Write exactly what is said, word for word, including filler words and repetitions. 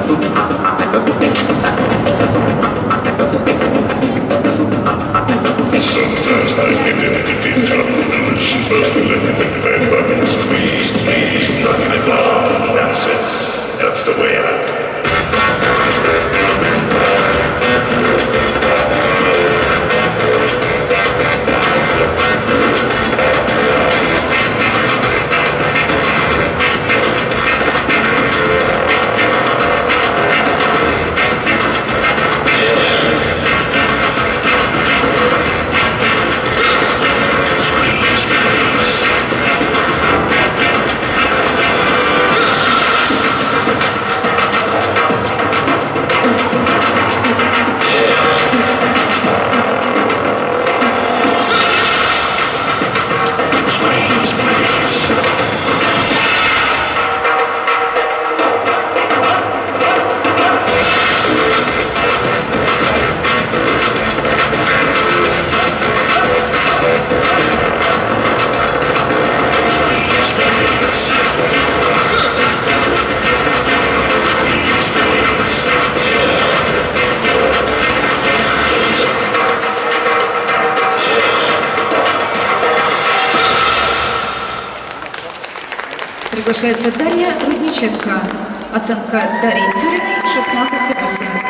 Sometimes I get into deep competition, but let me make my buttons squeeze, please, knocking it down. That's it. That's the way I go. Приглашается Дарья Рудниченко. Оценка Дарьи Тюриной шестнадцать и восемь.